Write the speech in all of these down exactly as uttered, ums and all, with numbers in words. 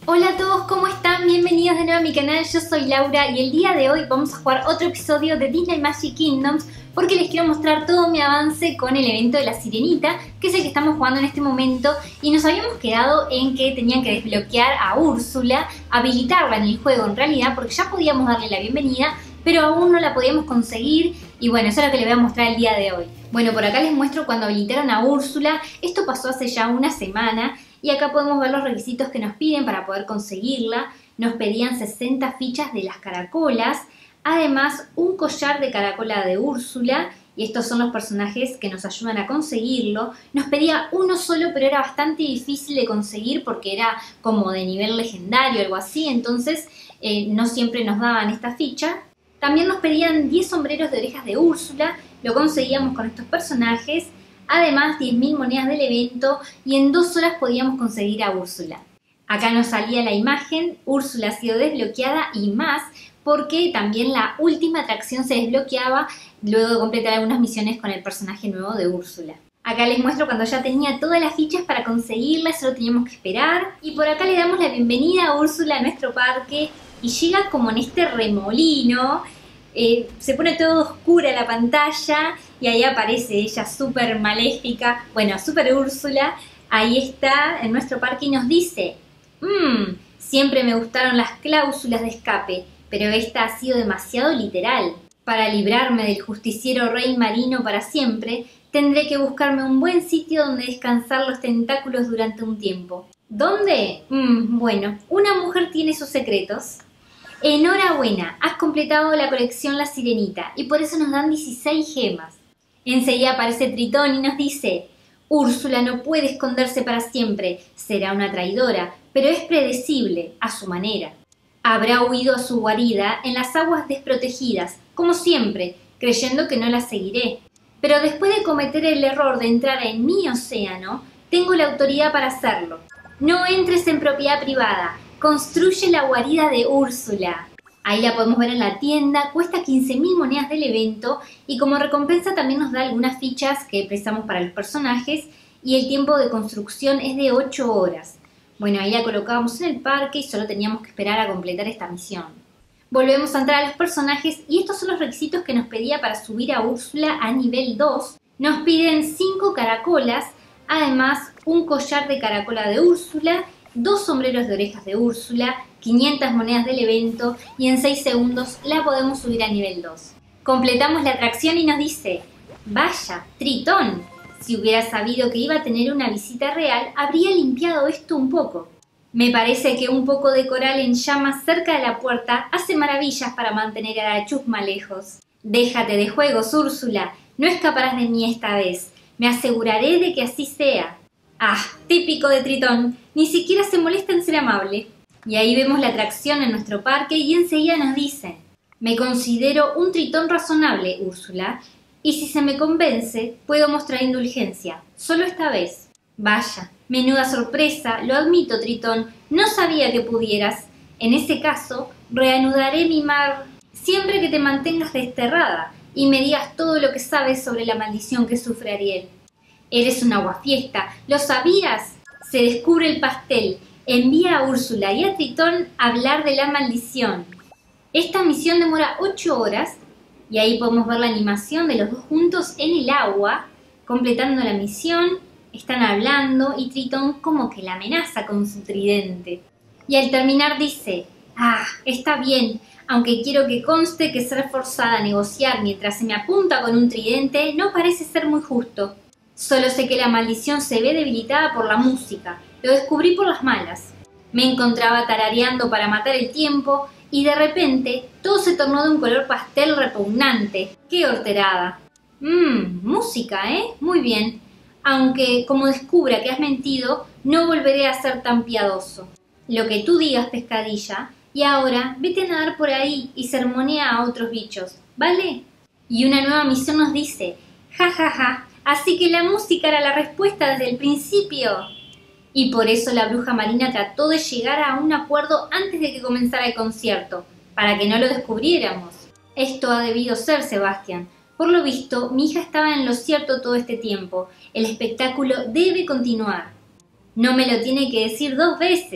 Hola a todos, ¿cómo están? Bienvenidos de nuevo a mi canal, yo soy Laura y el día de hoy vamos a jugar otro episodio de Disney Magic Kingdoms porque les quiero mostrar todo mi avance con el evento de la Sirenita, que es el que estamos jugando en este momento, y nos habíamos quedado en que tenían que desbloquear a Úrsula, habilitarla en el juego en realidad, porque ya podíamos darle la bienvenida, pero aún no la podíamos conseguir, y bueno, eso es lo que les voy a mostrar el día de hoy. Bueno, por acá les muestro cuando habilitaron a Úrsula. Esto pasó hace ya una semana, y acá podemos ver los requisitos que nos piden para poder conseguirla. Nos pedían sesenta fichas de las caracolas, además un collar de caracola de Úrsula, y estos son los personajes que nos ayudan a conseguirlo. Nos pedía uno solo, pero era bastante difícil de conseguir porque era como de nivel legendario, algo así, entonces eh, no siempre nos daban esta ficha. También nos pedían diez sombreros de orejas de Úrsula, lo conseguíamos con estos personajes, además diez mil monedas del evento, y en dos horas podíamos conseguir a Úrsula. Acá nos salía la imagen, Úrsula ha sido desbloqueada y más, porque también la última atracción se desbloqueaba luego de completar algunas misiones con el personaje nuevo de Úrsula. Acá les muestro cuando ya tenía todas las fichas para conseguirla, solo teníamos que esperar. Y por acá le damos la bienvenida a Úrsula a nuestro parque y llega como en este remolino. Eh, se pone todo oscura la pantalla y ahí aparece ella súper maléfica, bueno, súper Úrsula. Ahí está en nuestro parque y nos dice: mmm, siempre me gustaron las cláusulas de escape, pero esta ha sido demasiado literal. Para librarme del justiciero rey marino para siempre, tendré que buscarme un buen sitio donde descansar los tentáculos durante un tiempo. ¿Dónde? Mm, bueno, una mujer tiene sus secretos. Enhorabuena, has completado la colección La Sirenita y por eso nos dan dieciséis gemas. Enseguida aparece Tritón y nos dice: Úrsula no puede esconderse para siempre, será una traidora, pero es predecible a su manera. Habrá huido a su guarida en las aguas desprotegidas, como siempre, creyendo que no la seguiré. Pero después de cometer el error de entrar en mi océano, tengo la autoridad para hacerlo. No entres en propiedad privada. Construye la guarida de Úrsula. Ahí la podemos ver en la tienda, cuesta quince mil monedas del evento y como recompensa también nos da algunas fichas que precisamos para los personajes, y el tiempo de construcción es de ocho horas. Bueno, ahí la colocábamos en el parque y solo teníamos que esperar a completar esta misión. Volvemos a entrar a los personajes y estos son los requisitos que nos pedía para subir a Úrsula a nivel dos. Nos piden cinco caracolas, además un collar de caracola de Úrsula, dos sombreros de orejas de Úrsula, quinientas monedas del evento, y en seis segundos la podemos subir a nivel dos. Completamos la atracción y nos dice: vaya, Tritón, si hubiera sabido que iba a tener una visita real, habría limpiado esto un poco. Me parece que un poco de coral en llamas cerca de la puerta hace maravillas para mantener a la chusma lejos. Déjate de juegos, Úrsula, no escaparás de mí esta vez. Me aseguraré de que así sea. Ah, típico de Tritón, ni siquiera se molesta en ser amable. Y ahí vemos la atracción en nuestro parque y enseguida nos dicen: me considero un Tritón razonable, Úrsula, y si se me convence, puedo mostrar indulgencia, solo esta vez. Vaya, menuda sorpresa, lo admito, Tritón, no sabía que pudieras. En ese caso, reanudaré mi mar siempre que te mantengas desterrada y me digas todo lo que sabes sobre la maldición que sufre Ariel. Eres un aguafiesta, ¿lo sabías? Se descubre el pastel. Envía a Úrsula y a Tritón a hablar de la maldición. Esta misión demora ocho horas y ahí podemos ver la animación de los dos juntos en el agua, completando la misión. Están hablando y Tritón como que la amenaza con su tridente. Y al terminar dice: ah, está bien, aunque quiero que conste que ser forzada a negociar mientras se me apunta con un tridente no parece ser muy justo. Solo sé que la maldición se ve debilitada por la música. Lo descubrí por las malas. Me encontraba tarareando para matar el tiempo y de repente todo se tornó de un color pastel repugnante. ¡Qué horterada! Mmm, música, ¿eh? Muy bien. Aunque, como descubra que has mentido, no volveré a ser tan piadoso. Lo que tú digas, pescadilla. Y ahora, vete a nadar por ahí y sermonea a otros bichos, ¿vale? Y una nueva misión nos dice: ja, ja, ja. Así que la música era la respuesta desde el principio. Y por eso la bruja marina trató de llegar a un acuerdo antes de que comenzara el concierto, para que no lo descubriéramos. Esto ha debido ser, Sebastián. Por lo visto, mi hija estaba en lo cierto todo este tiempo. El espectáculo debe continuar. No me lo tiene que decir dos veces.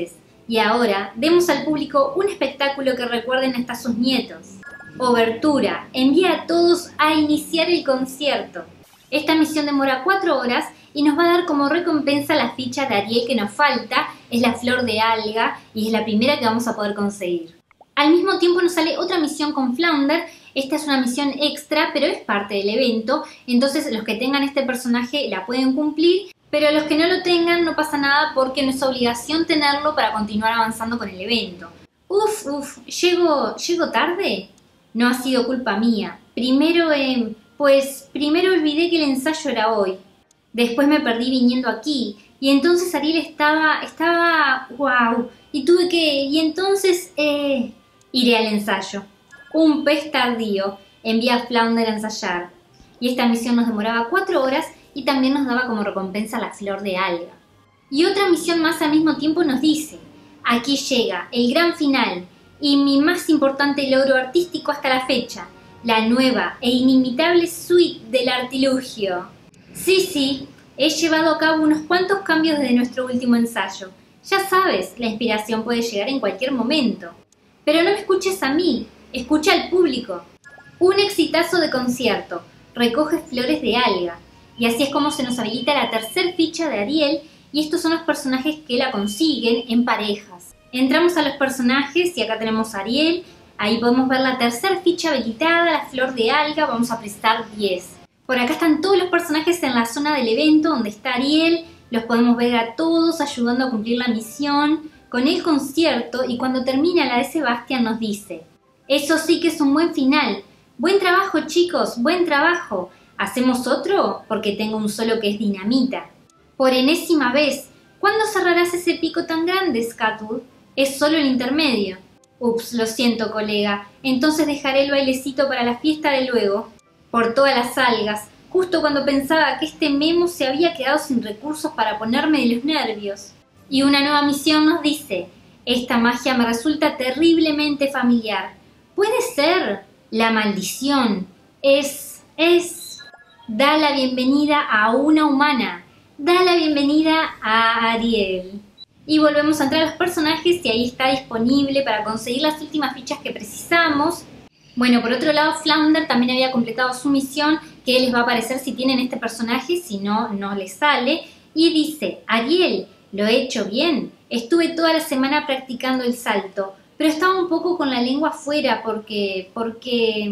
Y ahora, demos al público un espectáculo que recuerden hasta sus nietos. Obertura. Envía a todos a iniciar el concierto. Esta misión demora cuatro horas y nos va a dar como recompensa la ficha de Ariel que nos falta. Es la flor de alga y es la primera que vamos a poder conseguir. Al mismo tiempo nos sale otra misión con Flounder. Esta es una misión extra, pero es parte del evento. Entonces los que tengan este personaje la pueden cumplir. Pero los que no lo tengan no pasa nada porque no es obligación tenerlo para continuar avanzando con el evento. Uf, uf, ¿llego, ¿llego tarde? No ha sido culpa mía. Primero, eh, pues, primero olvidé que el ensayo era hoy. Después me perdí viniendo aquí. Y entonces Ariel estaba, estaba, wow. Y tuve que, y entonces, eh, iré al ensayo. Un pez tardío envía a Flounder a ensayar. Y esta misión nos demoraba cuatro horas y también nos daba como recompensa la flor de alga. Y otra misión más al mismo tiempo nos dice, aquí llega el gran final y mi más importante logro artístico hasta la fecha, la nueva e inimitable suite del artilugio. Sí, sí, he llevado a cabo unos cuantos cambios desde nuestro último ensayo. Ya sabes, la inspiración puede llegar en cualquier momento. Pero no me escuches a mí, escucha al público. Un exitazo de concierto, recoge flores de alga. Y así es como se nos habilita la tercer ficha de Ariel y estos son los personajes que la consiguen en parejas. Entramos a los personajes y acá tenemos a Ariel, ahí podemos ver la tercer ficha habilitada, la flor de alga, vamos a prestar diez. Por acá están todos los personajes en la zona del evento donde está Ariel, los podemos ver a todos ayudando a cumplir la misión con el concierto y cuando termina la de Sebastián nos dice, eso sí que es un buen final, buen trabajo chicos, buen trabajo. ¿Hacemos otro? Porque tengo un solo que es dinamita. Por enésima vez, ¿cuándo cerrarás ese pico tan grande, Scatwood? Es solo el intermedio. Ups, lo siento, colega. Entonces dejaré el bailecito para la fiesta de luego. Por todas las algas, justo cuando pensaba que este memo se había quedado sin recursos para ponerme de los nervios. Y una nueva misión nos dice, esta magia me resulta terriblemente familiar. ¿Puede ser? La maldición. Es... es... Da la bienvenida a una humana. Da la bienvenida a Ariel. Y volvemos a entrar a los personajes y ahí está disponible para conseguir las últimas fichas que precisamos. Bueno, por otro lado, Flounder también había completado su misión, que les va a aparecer si tienen este personaje, si no, no les sale. Y dice, Ariel, lo he hecho bien. Estuve toda la semana practicando el salto, pero estaba un poco con la lengua afuera porque... porque...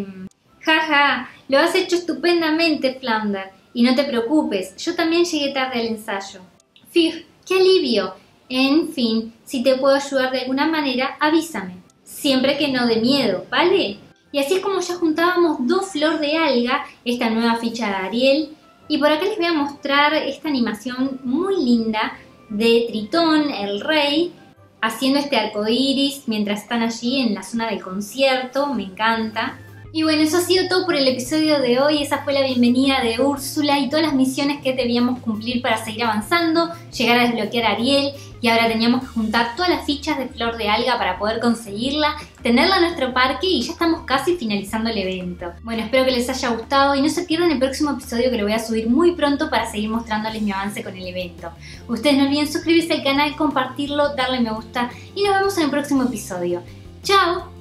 Jaja, lo has hecho estupendamente, Flounder. Y no te preocupes, yo también llegué tarde al ensayo. Fij, qué alivio. En fin, si te puedo ayudar de alguna manera, avísame. Siempre que no de miedo, ¿vale? Y así es como ya juntábamos dos flor de alga, esta nueva ficha de Ariel. Y por acá les voy a mostrar esta animación muy linda de Tritón, el rey, haciendo este arco iris mientras están allí en la zona del concierto. Me encanta. Y bueno, eso ha sido todo por el episodio de hoy. Esa fue la bienvenida de Úrsula y todas las misiones que debíamos cumplir para seguir avanzando, llegar a desbloquear a Ariel y ahora teníamos que juntar todas las fichas de flor de alga para poder conseguirla, tenerla en nuestro parque y ya estamos casi finalizando el evento. Bueno, espero que les haya gustado y no se pierdan el próximo episodio que lo voy a subir muy pronto para seguir mostrándoles mi avance con el evento. Ustedes no olviden suscribirse al canal, compartirlo, darle me gusta y nos vemos en el próximo episodio. ¡Chao!